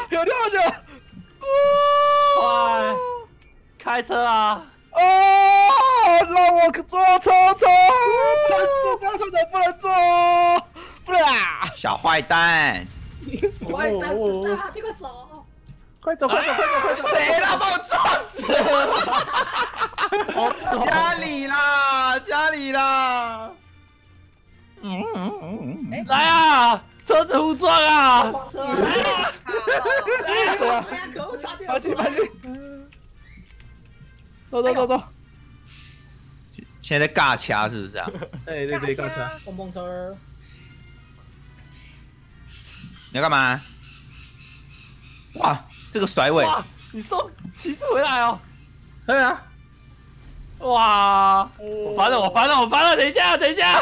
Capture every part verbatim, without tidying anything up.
有跳下去了！ 快，开车啊！ 哦，让我坐车车，不能坐这样车怎不能坐？不啦！ 小坏蛋， 坏蛋子大，这个走！ 快走快走快走快走！ 谁啦？把我撞死了！家里啦，家里啦！嗯嗯嗯嗯， 来啊！车子互撞啊！ 撞车！哎谁啊？ 哎呀，可恶，差点！ 放心放心，走走走走。 现在在尬掐是不是啊？ 哎对对，刚才。 碰碰车。 你要干嘛？哇，这个甩尾！ 哇，你送骑士回来哦！ 对啊。 哇！我翻了，我翻了，我翻了！等一下，等一下！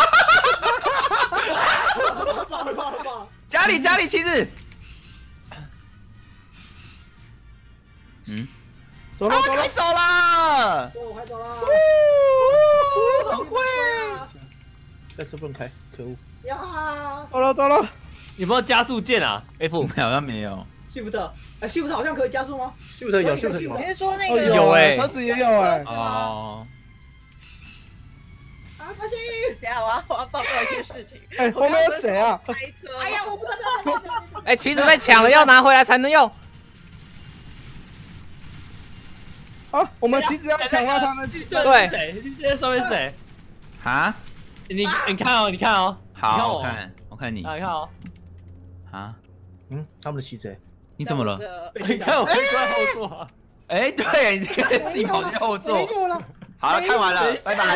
爆了爆了爆了！ 家里家里旗子。嗯， 走了走了开走了。 走，我快走了！ 很会。 这车不能开，可恶！ 呀！ 走了走了。 有没有加速键啊 ？F 好像没有。 Shift， 哎，Shift 好像可以加速吗 ？Shift有 Shift有。 你是说那哦个有哎车子也有哎。 哦。 啊，发现！ 等下我要我要报告一件事情。 哎，后面有谁啊？ 开车。 哎呀，我不知道。 哎，旗子被抢了，要拿回来才能用。 啊，我们旗子要抢到他们。 对，谁？现在上面是谁？ 啊？ 你你看哦，你看哦， 好，我看我看你。 啊，你看哦。 啊？ 嗯，他们的旗子。 你怎么了？ 你看我坐在后座啊。 哎，对，你自己跑去后座。 没有了。 好了，看完了，拜拜。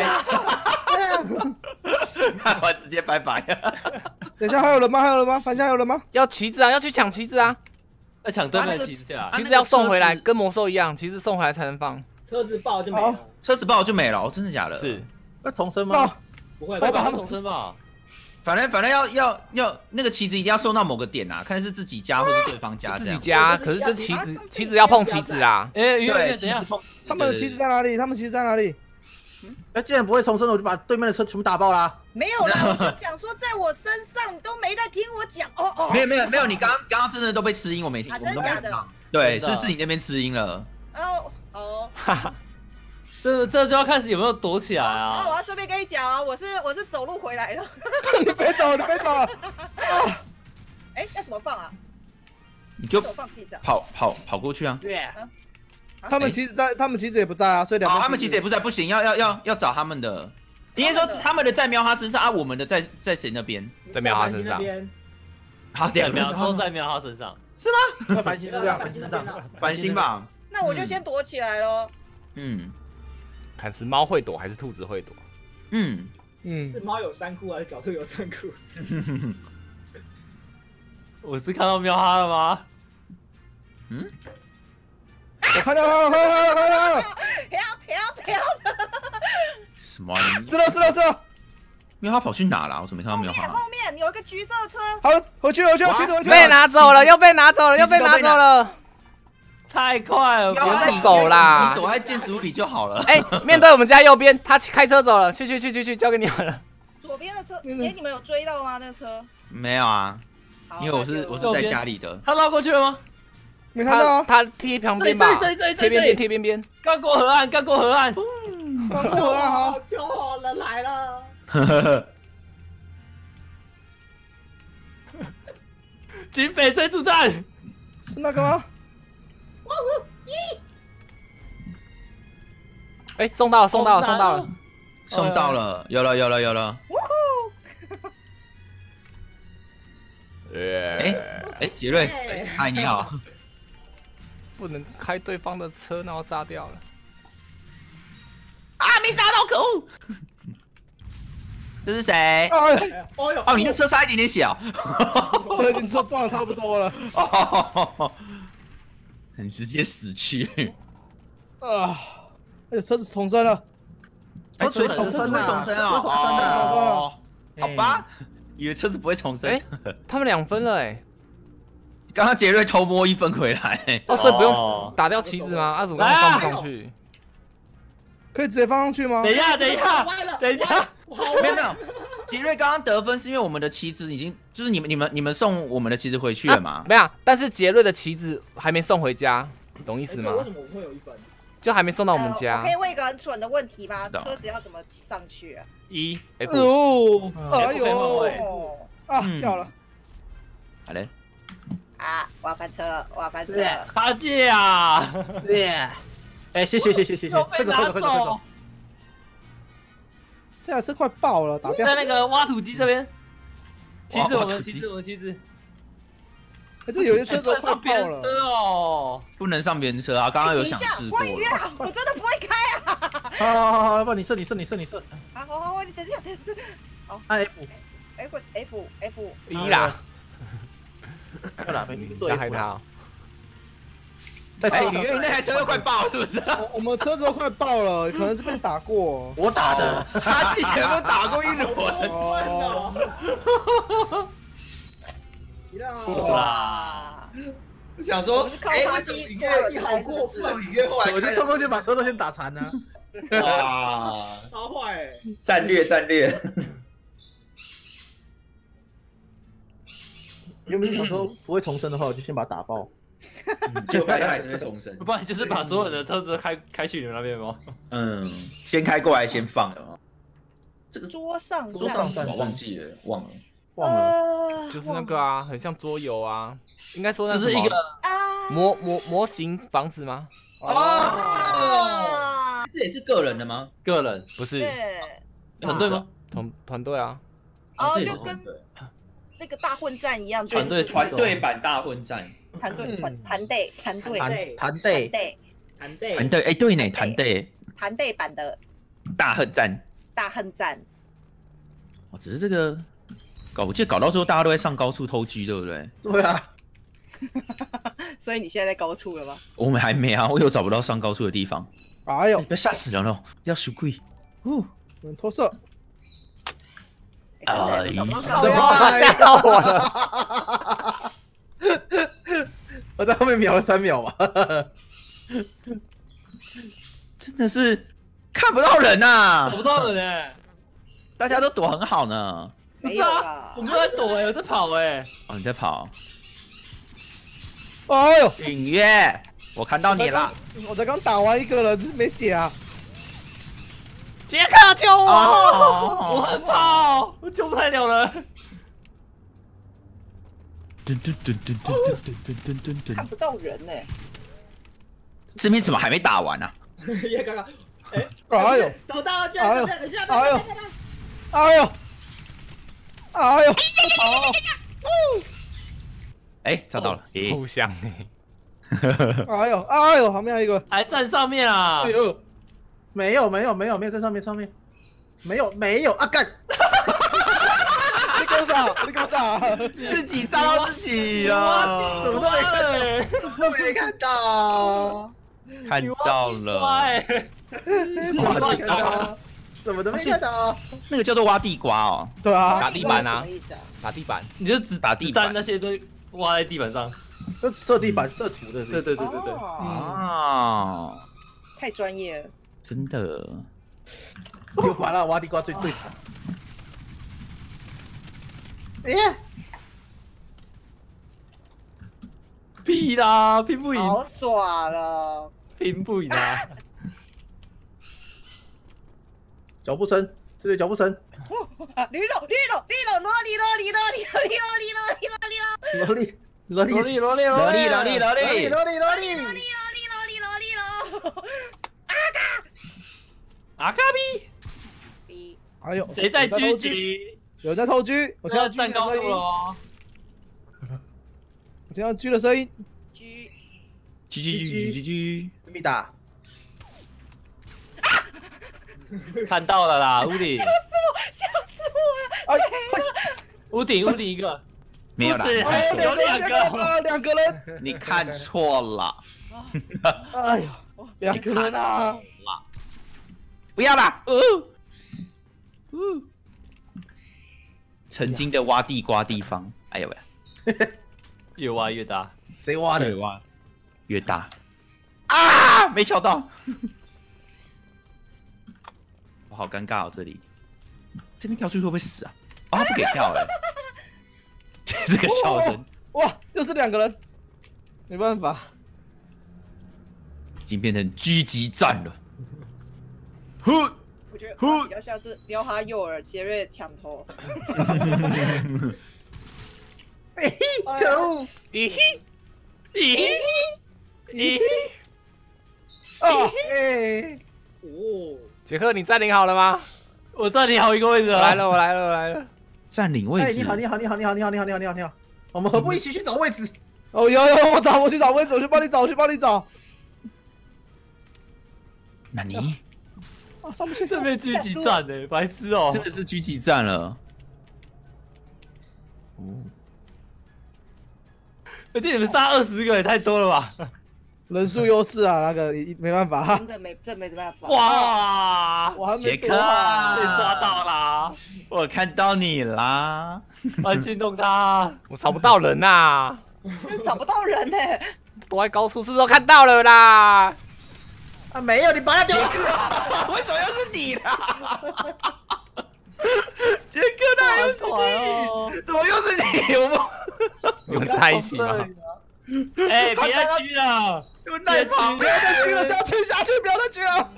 看完直接拜拜。 等一下还有人吗？还有人吗？反向还有人吗？ 要旗子啊，要去抢旗子啊！ 要抢对面的旗子啊！ 旗子要送回来，跟魔兽一样，旗子送回来才能放。 车子爆就没了。 车子爆就没了，真的假的？ 是。 要重生吗？ 不会， 会把他们重生吧？ 反正反正要要要那个旗子一定要送到某个点啊，看是自己家或是对方家。 自己家，可是这旗子旗子要碰旗子啦。 哎，对，等一下， 他们的旗子在哪里？他们旗子在哪里？ 那既然不会重生，我就把对面的车全部打爆啦。 没有啦，我就讲说在我身上，你都没在听我讲。哦哦， 没有没有没有，你刚刚刚刚真的都被吃音，我没听。 啊，真的假的？ 对，是是你那边吃音了。 哦哦， 哈哈， 这这就要看有没有躲起来啊。 我要顺便跟你讲啊，我是我是走路回来的。 你别走，你别走了。 哎，要怎么放啊？ 你就怎么放旗子？ 跑跑跑过去啊。 对。 他们旗子在，他们旗子也不在啊，所以两。 哦，他们旗子也不在，不行，要要要要找他们的。应该说他们的在喵哈身上啊，我们的在在谁那边？ 在喵哈身上。 好， 两喵都在喵哈身上， 是吗？ 在繁星身上，繁星身上， 繁星吧。 那我就先躲起来喽。 嗯， 看是猫会躲还是兔子会躲？ 嗯嗯， 是猫有三窟还是角兔有三窟？ 我是看到喵哈了吗？ 嗯。 我看到他了，看到他了，看到他了！ 飘飘飘！ 什么？ 是了，是了，是了！ 喵哈跑去哪了？我怎么没看到喵哈？ 后面有一个橘色车。 好了，回去，回去，回去，回去！ 被拿走了，又被拿走了，又被拿走了！ 太快了， 别再走啦！ 你躲在建筑里就好了。 哎，面对我们家右边，他开车走了，去去去去去，交给你们了。 左边的车，哎，你们有追到吗？那个车？ 没有啊，因为我是我是在家里的。 他绕过去了吗？ 没看到啊， 他贴旁边吧，贴边边贴边边， 刚过河岸，刚过河岸， 刚过河岸好， 救我人来了！ 警匪追逐战是那个吗？ 哎，送到了，送到了，送到了， 送到了，有了，有了，有了。哎哎，杰瑞，嗨，你好。 不能开对方的车，然后炸掉了。 啊，没炸到，可恶！这是谁？ 哎， 哦呦， 哦，你的车差一点点小， 车已经撞撞的差不多了。 哦，你直接死去。 啊！哎呦，车子重生了。 哎，车子重生会重生啊！哦，好吧，以为车子不会重生。 哎，他们两分了哎。 刚刚杰瑞偷摸一分回来， 哦，所以不用打掉旗子吗？啊，怎么刚刚放不上去？ 可以直接放上去吗？ 等一下，等一下，等一下， 没有没有， 杰瑞刚刚得分是因为我们的旗子已经，就是你们、你们、你们送我们的旗子回去了吗？ 没有，但是杰瑞的旗子还没送回家，懂意思吗？ 为什么我会有一分？ 就还没送到我们呃家我可。以问一个很蠢的问题吗？ 是的车子要怎么上去啊？ 一 F 哦，哎不可以换呦位， 哦啊， 嗯掉了。 好嘞， 啊！我要翻车，我要翻车。 卡姐啊， 耶！哎，谢谢谢谢谢谢， 又被拿快走快走快走快走走！， 这台车快爆了，打掉在。那个挖土机这边。旗子我们， 挖土机旗子我们，旗子。 哎，这有些车子快上别爆了。 人车哦。 不能上别人车啊！刚刚有想试过等一下， 了。 我真的不会开啊！ 好好好好，不，你射你射你射你射， 好好好，你等一下，等一下。 按 F， F F F 一啦， 要打飞，做要 F 啦。 害他哦。 哎， 再射你那台车又快爆了，是不是？ 我我们车子都快爆了，可能是被打过。 我打的， 他之前都打过一轮。 哦， 一辆哇！ 我想说， 哎，为什么你你好过分， 你越后我就冲过去把车都先打残了。 啊！ 超坏欸！ 战略战略， 原本想说不会重生的话，我就先把它打爆。 就发现还是会重生。 不然就是把所有的车子开开去你们那边吗？ 嗯，先开过来先放有没有？这个桌上桌上战我忘记了，忘了。 忘了， 呃就是那个啊，很像桌游啊，应该说那这是一个啊模模模型房子吗？ 哦， 啊， 这也是个人的吗？ 个人不是， 对， 团队吗？ 团团队啊， 哦， 这也就是跟那个大混战一样， 团队团队版大混战。 团队嗯团团队团队弹对弹队， 队团队团队，哎，对呢，团队团队版的大混战。 大恨战， 哦，只是这个搞，我记得搞到最后大家都在上高处偷狙，对不对？ 对啊， 所以你现在在高处了吗？ 我们还没啊，我有找不到上高处的地方。 哎呦哎，不要吓死人了，要输贵。哦， 有人脱色。 哎怎么怎么搞吓到我了？ 我在后面瞄了三秒吧。 真的是看不到人呐、 找不到人哎。 大家都躲很好呢。 没不是啊有啦， 我们都在躲哎，我在跑哎。 哦，你在跑， 哎呦， 允约，我看到你了。 我才刚打完一个人，这是没血啊。 杰克救我！ 我哦， 很跑，我救不太了人。 噔噔噔噔噔噔噔噔噔噔噔， 看不到人呢。 这边怎么还没打完啊？ 也刚刚，哎， 哎呦， 找到了，居哎呦然等一下， 哎呦等一下， 哎呦，哎呦， 哎，找到了。诶， 互相哎呦，哎呦，旁边还有一个。 还站上面啊哎！呦， 没有没有没有没有在上面上面，没有没有啊干！ 你搞啥？你搞啥？ 自己炸到自己啊！ 什么都没看， 都没看到， 看到了， 哎， 没看到，什么都没看到。 那个叫做挖地瓜哦。 对啊， 打地板啊什么意思啊？ 打地板， 你就只打地板只站那些都挖在地板上。 这射地板射图的， 对对对对对， 哦啊， 太专业了。 真的。 有麻辣挖地瓜最最惨。哎， 屁啦，拼不赢， 好爽了！ 拼不赢啊！ 脚步声，这里脚步声， 啊，绿豆绿豆绿豆萝莉萝莉萝莉萝莉萝莉萝莉萝莉萝莉萝莉萝莉萝莉萝莉萝莉萝萝莉莉， 萝莉萝莉， 萝莉萝莉萝莉萝。 阿卡比， 比哎呦， 谁在狙有人偷狙？ 击？ 有人在偷狙，我听到要狙站高度了的声音， 哦！ 我听到狙的声音。 狙叽叽叽叽叽米达， 看到了啦，屋顶， 笑死我了！ 哎， 屋顶，屋顶一个， 没有啦不，止哎， 有两个， 个， 啊两个人。 你看错了， 哎呀，两个人啊！ 不要啦，呃，呃，曾经的挖地瓜地方，哎呦喂， 越挖越大。 谁挖的？ 挖越大啊，没瞧到，我好尴尬哦这里， 这边跳出去会不会死啊？啊，他不给跳哎、欸！这个笑声， 哇，又是两个人，没办法， 已经变成狙击战了。呼， 我觉得我比较像是撩哈诱饵，杰瑞抢头。 可恶！ 咦嘿， 咦咦， 啊， 哎， 哦， 杰克，你占领好了吗？ 我占领好一个位置了。 我来了，我来了，我来了。 占领位哎， 置。 你好，你好，你好，你好，你好，你好，你好，你好，你好，我们何不一起去找位置？ 哦，有有，我找我去找位置，我去帮你找，我去帮你找。 那你啊，上不去， 这边狙击战呢，白痴哦！ 真的是狙击战了。哦， 而且你们杀二十个也太多了吧？ 人数优势啊，那个没办法。 真的没，真没办法。 哇， 我还没杰克， 被抓到啦！ 我看到你啦！ 我心动他。 我找不到人呐， 找不到人呢。 躲在高处，是不是都看到了啦？ 啊，没有，你把他丢下去。 为什么又是你啦？杰克，那又是哦！ 你？怎么又是你？我们你们在一起吗？ 哎，别再狙了！ 又在旁不要再狙了，是要去下去，不要再狙了。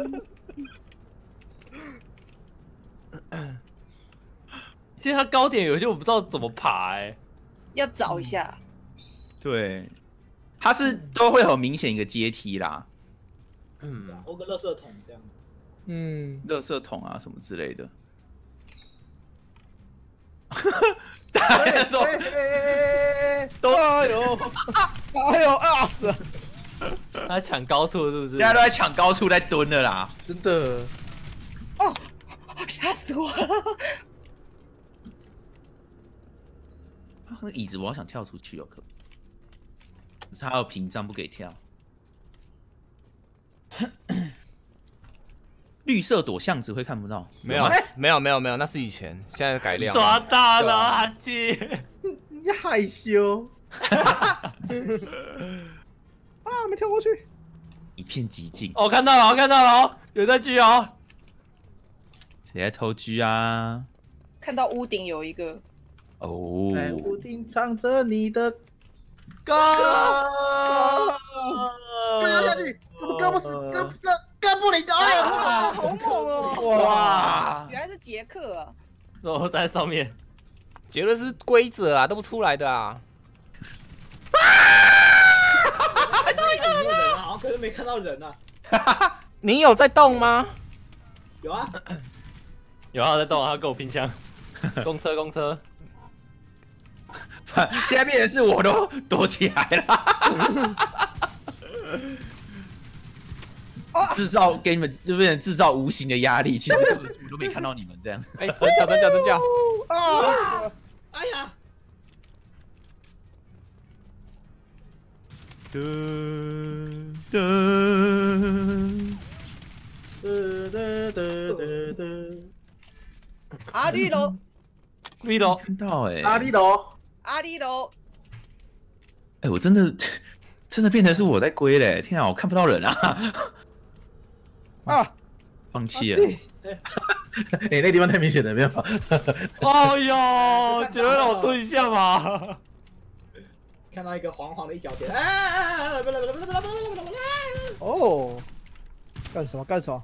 其实它高点有些我不知道怎么爬哎。 要找一下。 对，它是都会很明显一个阶梯啦， 嗯， 欧个垃圾桶这样。 嗯， 垃圾桶啊什么之类的。大家都哎哎哎哎，都哎呦，哎呦，啊死了！ 他抢高处是不是？ 大家都在抢高处在蹲了啦。 真的， 哦，吓死我了！ 那个椅子我好想跳出去哦，可可是它有屏障不给跳。绿色躲巷子会看不到， 没有吗， 没有，没有，没有，那是以前，现在改良。 抓到了，阿七！ 你害羞。 啊，没跳过去。 一片寂静。 我看到了，我看到了哦，有在狙哦。 谁在偷狙啊？ 看到屋顶有一个， 哦， 在屋顶唱着你的哥， 歌，歌下去，我们歌不死，歌歌歌不灵的。哎呀， 哇，好猛哦！ 哇！ 原来是杰克啊！ 我在上面。 结论是规则啊，都不出来的啊。 看到有人啊，好像可是没看到人啊。 你有在动吗？ 有啊， 有他在动，他跟我拼枪。公车，公车。 现在变成是我都躲起来了，制造给你们就变成制造无形的压力，其实根本都没看到你们这样。 哎，真脚，真脚，真脚！ 啊！ 哎呀， 噔噔得得得得得， 阿绿楼， 绿楼， 看到哎、欸， 阿里楼， 阿绿楼， 哎、我真的真的变成是我在归嘞！天啊，我看不到人啊！ 啊！ 放弃了。 哎，那个地方太明显了，没办法。 哎呦，觉得让我蹲一下嘛。 看到一个黄黄的一小点，哎，不不不不不不不不不！ 哦，干什么干什么？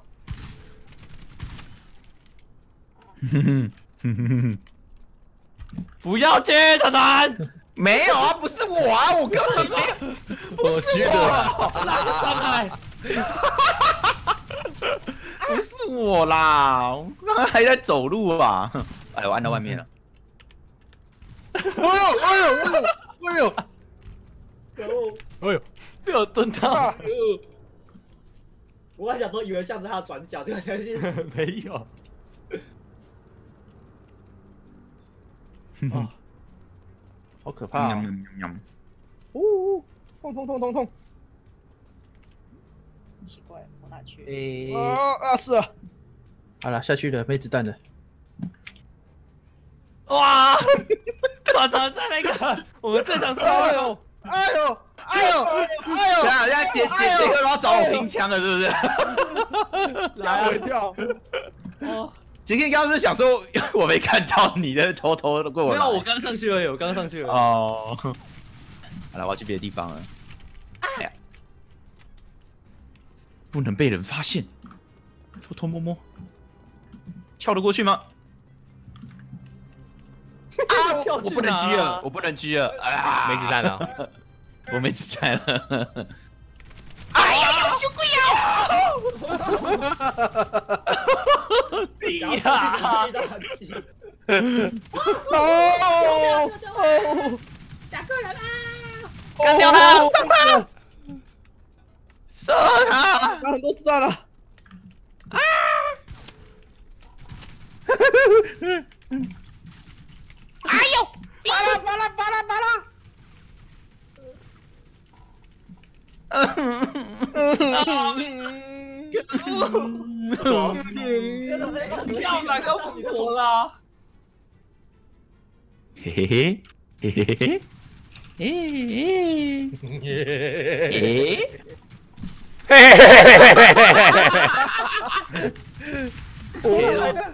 不要接，团团。 没有啊，不是我啊，我根本没有，不是我， 上来。 不是我啦，我刚刚还在走路啊。哎，我按到外面了。 哎呦哎呦哎呦哎呦！ 可恶！ 哎呦， 被我蹲到。 啊我还想说，以为像是他的转角，这个才是。 没有。哦好可怕喵哦！ 喵喵喵！ 呜，痛痛痛痛痛！ 奇怪，我哪去？ 诶， 啊啊是啊！ 好了，下去了，没子弹了。 哇！团团在那个我们正常是哎呦哎呦哎呦哎呦！ 现在现在杰杰杰克都要找我拼枪了，是不是？ 吓我一跳！ 哦， 杰克刚刚是想说我没看到你的，偷偷的过来。 没有，我刚上去而已，我刚上去而已。 哦，好了，我要去别的地方了。哎呀，不能被人发现，偷偷摸摸，跳得过去吗？啊！ 跳我不能狙了，我不能狙了啊！ 没子弹了， 我没子弹了。哎呀，有鬼呀！ 你然后呀！ 飞到很近， 哦哦， 两个人啊！ 干掉他，上他！ 射他！ 打很多子弹了。啊！ 哎呦！ 巴拉巴拉巴拉巴拉！ 要哪个复活啦？ 嘿嘿嘿嘿嘿嘿嘿嘿嘿！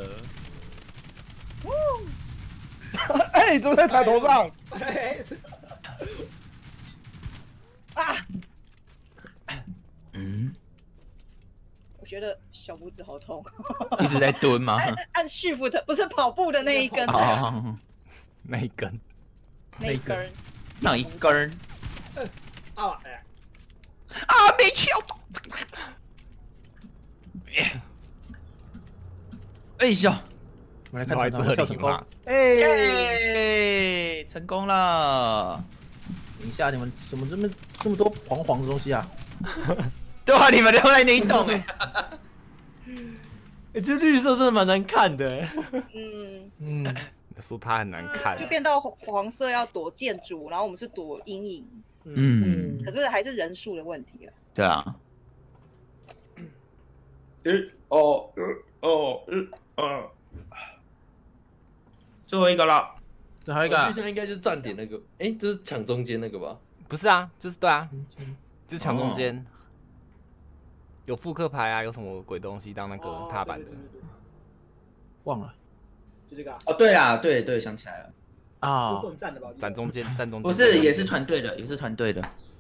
哎，怎么在彩头上？ 啊！ 嗯， 我觉得小拇指好痛。 一直在蹲吗？ 按按 shift 不是跑步的那一根， 哦， 那一根， 那一根。 那一根儿啊！哎， 啊，没敲到。哎呀！ 我们来看来看他跳成功。 这里嘛。 哎， 耶，成功了！ 等一下，你们怎么这么这么多黄黄的东西啊？ 对啊，你们留在那一栋哎。 哎，这绿色真的蛮难看的。 嗯， 嗯， 说他很难看就，变到黄色要躲建筑，然后我们是躲阴影， 嗯， 可是还是人数的问题了。 对啊。 一哦哦一二， 最后一个了。 这还有一个啊我现在应该是站点那个，哎，这是抢中间那个吧？ 不是啊，就是对啊，就是抢中间，有复刻牌啊，有什么鬼东西当那个踏板的。 忘了就这个啊， 哦，对啦，对对，想起来了。 是啊， 混战的吧？ 站中间，站中间。 不是，也是团队的，也是团队的。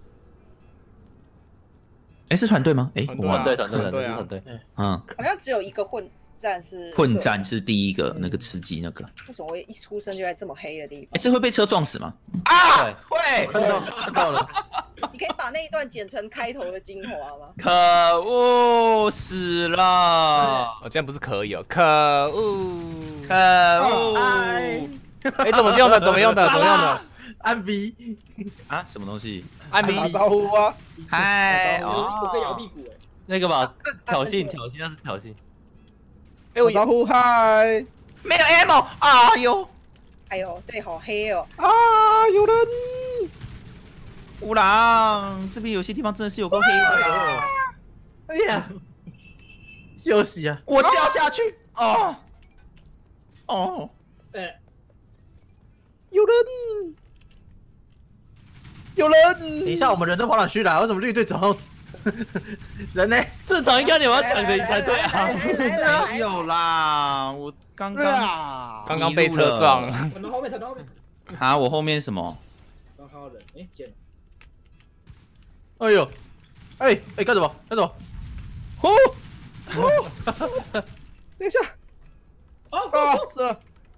哎，是团队吗？哎，我忘了。 团队团队团队啊团队， 嗯， 好像只有一个混战是混，战是第一个那个吃鸡那个。 为什么我一出生就在这么黑的地哎， 方？ 这会被车撞死吗？啊，会。 看到看到了， 你可以把那一段剪成开头的精华吗？ 可恶，死了！ 我竟然不是可以哦，可恶！ 可恶！ 哎， 哎，怎么用的？怎么用的？怎么用的？ 按 V， 啊，什么东西？ 按 V 打招呼啊！ 嗨， 我可以摇哦， 屁股哎。 那个吧，挑衅挑衅，那是挑衅。 哎，我打招呼嗨！ 没有 ammo，哎呦， 哎呦，这里好黑哦！ 啊，有人！ 乌狼，这边有些地方真的是有够黑的。 哎呀，休息啊！ 我掉下去，哦，哦， 哎， 有人！有人！ 等一下，我们人都跑哪去了？为什么绿队走到人呢？ 正常应该你们要抢着赢才对啊。 来来来来没有啦，我刚刚啊！ 刚刚被车撞。 传到后面，传到后面。 啊，我后面什么？ 刚看到人，哎，见了。 哎呦，哎哎，干什么？干什么？ 呼！呼！等一下！ 哦啊，死了！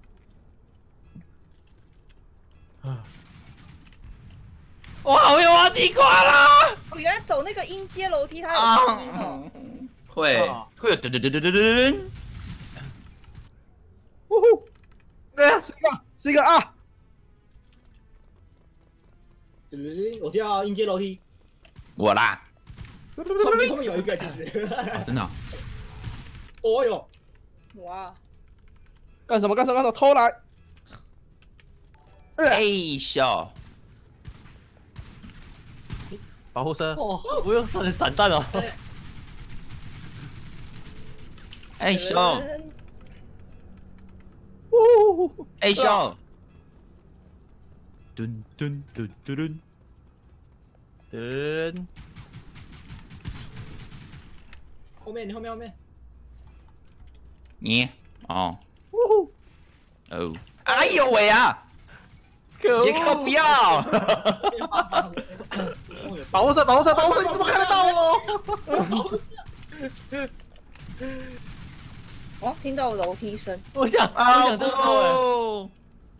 哇，我有挖地瓜啦！ 哦，原来走那个音阶楼梯，它有声音哦。 会啊会有噔噔噔噔噔噔噔。 呼呼！哎呀，是一个，是一个啊！ 对对对，我跳音阶楼梯， 我啦， 后面后面有一个其实。 啊真的哦。 哦哟， 哇， 干什么？干什么？干什么？偷来！ 哎笑， 保护车， 哦，我用闪闪弹了。 哎笑， 呼呼！ 哎笑。噔噔噔噔噔。 噔， 后面你后面后面， 你哦，哦，哎呦喂啊！ 可杰克不要！ 保护车，保护车，保护车，你怎么看得到我？ 哦，听到楼梯声。 我想，我啊想这个哎， 哦！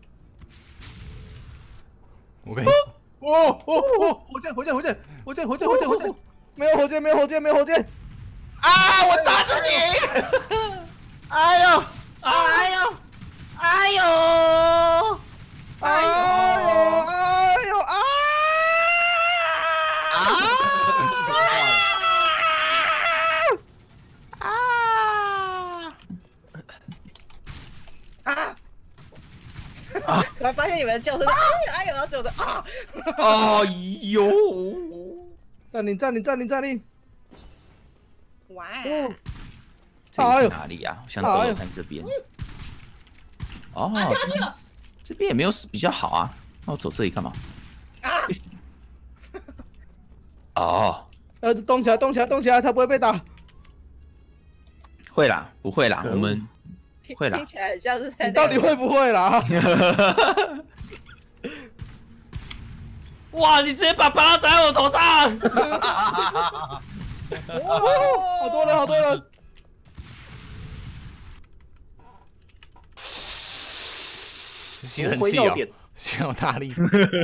我跟你， 哦哦哦！火箭，火箭，火箭，火箭，火箭，火箭，火箭！ 没有火箭，没有火箭，没有火箭！ 啊！我砸自己！ 哎呦， 哎呦， 哎呦！ 哎呦哎呦啊！ 啊！ 啊！突然发现你们的叫声，哎呦哎呦，然后只有的啊！ 哎呦！ 暂停，暂停，暂停，暂停！ 哇！ 这里是哪里啊？我想走走看这边。哦，这边也没有比较好啊。那我走这里干嘛？ 啊！ 哦， 呃，动起来，动起来，动起来，才不会被打。 会啦，不会啦，我们会啦听。起来很像是在你到底会不会啦？ 哇！你直接把巴拉砸在我头上！ 哇， 好多人，好多人！ 吸尘器哦，吸好大力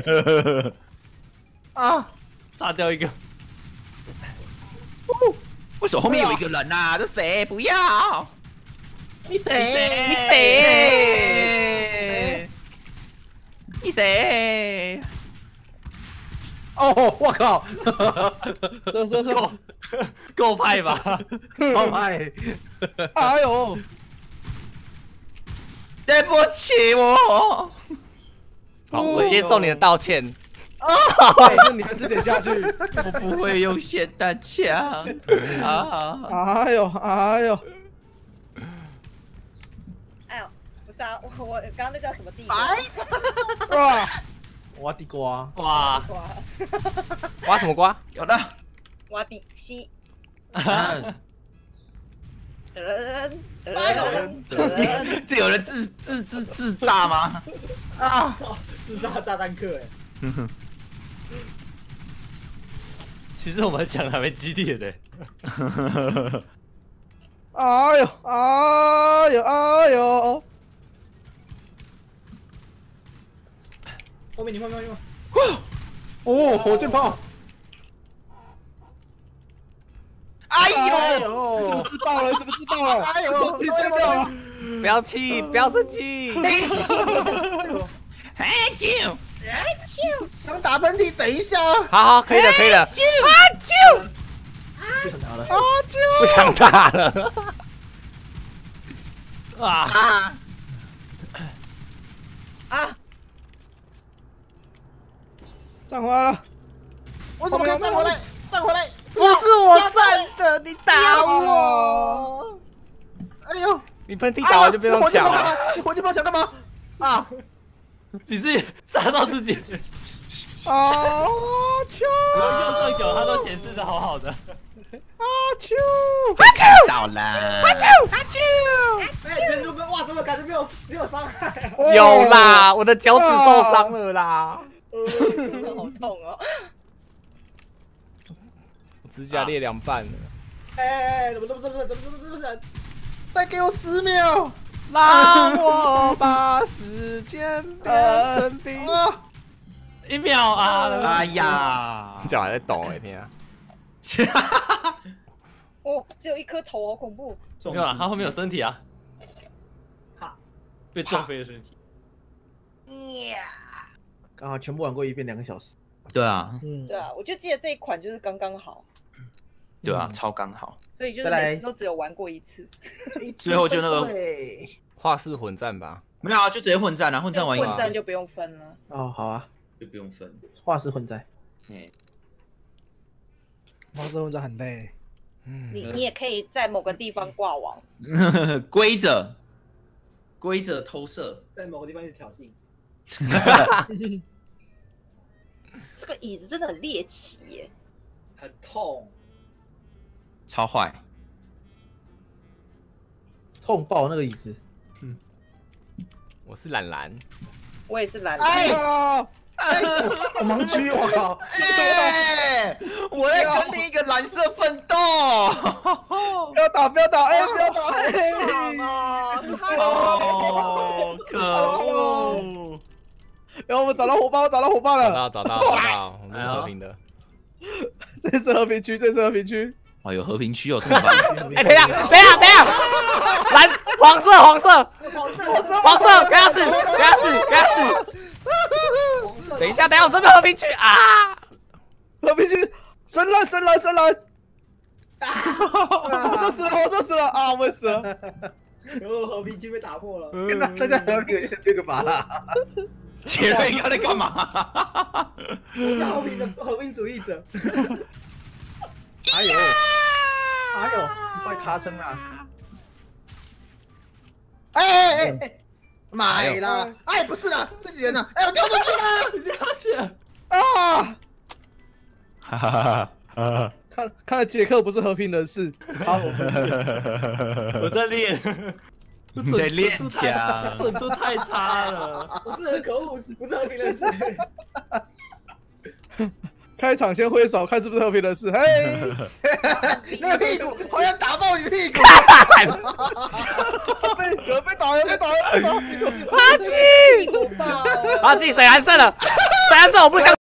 啊！ 杀掉一个。 为什么后面有一个人呐？这谁？不要！ 你谁？ 你谁？你谁？ 哦，我靠！ 射射射！ 够够派吧？ 超派！ 哎呦！ 对不起我。 好，我接受你的道歉。 但是你还是得下去。 我不会用霰弹枪。啊！ 哎呦，哎呦！ 哎呦，我知道，我我刚刚那叫什么地？ 哇！ 挖地瓜！ 哇！ 瓜， 挖什么瓜？ 有的。 挖地七。 啊人人人， 这有人自自自自炸吗？ 啊！ 自杀炸弹客哎！ 其实我们讲的还没激烈的。 哎呦，哎呦，哎呦！ 后面你后面后面！ 哦，火箭炮！ 哎哎呦！ 呦，怎么自爆了？怎么自爆了？ 哎呦手机碎掉了！ 不要气，不要生气。 哎啾！ 想打喷嚏，等一下。 好好，可以了，可以了。 不想打了。 啊啾！ 不想打了。 啊！ 啊！ 啊！ 站回来了！ 我怎么敢站回来？站回来！ 不是我站的，你打我。 哎呦！ 你喷嚏打完就变成抢了。 你火箭炮想干嘛？啊！ 你自己杀到自己。 啊啾！ 右上角它都显示的好好的。 啊啾！ 到了！ 哎，这如果哇，怎么感觉没有没有伤害啊？ 有啦，我的脚趾受伤了啦， 好痛哦！ 指甲裂两半了。 哎，怎么怎么怎么怎么怎么怎么怎么？ 再给我十秒！ 让我把时间变成冰。 啊！ 一秒啊！ 哎呀！ 你脚还在抖哎，天啊！ 哦，只有一颗头，好恐怖！ 没有啊，它后面有身体啊。 哈， 被撞飞的身体。 刚好全部玩过一遍，两个小时。 对啊， 嗯， 对啊，我就记得这一款就是刚刚好， 对啊，超刚好。 所以就是每次都只有玩过一次。 最后就那个对。 画室混战吧。 没有啊，就直接混战啊，混战完以后混战就不用分了。 哦，好啊， 就不用分。 画师混战。 嗯， 毛色混战很累。 你你也可以在某个地方挂网。 规则，规则偷射。 在某个地方去挑衅。 这个椅子真的很猎奇耶， 很痛。 超坏。 痛爆那个椅子。 我是懒懒， 我也是蓝。 哎啊！ 我盲区，我靠！ 哎，我在跟另一个蓝色奋斗。 不要打，不要打，哎，不要打！哎， 哦，是他哦，可恶！ 然后我们找到伙伴，我找到伙伴找了。 到找到找到，我们是和平的。 这是和平区，这是和平区。 哎呦，和平区有这么办？ 哎，等一下，等一下，等一下，蓝黄色黄色黄色黄色黄色，给他死，给他死，给他死。等一下，等一下，我这边和平区啊！ 和平区，深蓝，深蓝，深蓝。黄色死了，黄色死了啊！我也死了。 然后和平区被打破了。 跟大大家和平先对个吧啦！ 杰瑞刚才干嘛？ 我是和平的和平主义者。 哎呦，哎呦，快卡声了！哎哎哎哎，买了！哎，不是啦，自己人呢！哎，我掉出去了！ 掉下去了。 啊！ 哈哈哈哈！ 看，看来杰克不是和平人士。好， 我在练， 你在练枪， 准度太差了。 我是很可恶，不是和平人士。 开场先挥手，看是不是和平人士。嘿， 那个屁股好像打爆你屁股！ 被有人被打，有人被打，有人被打。 阿基，阿基，谁蓝色了？谁蓝色？我不想。